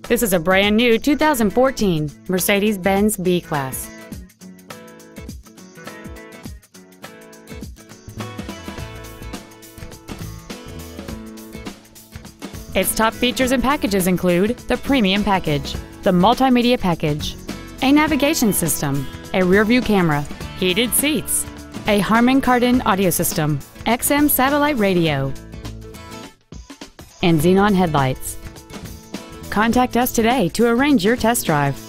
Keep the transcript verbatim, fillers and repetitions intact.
This is a brand new two thousand fourteen Mercedes-Benz B-Class. Its top features and packages include the Premium Package, the Multimedia Package, a navigation system, a rear-view camera, heated seats, a Harman Kardon audio system, X M satellite radio, and xenon headlights. Contact us today to arrange your test drive.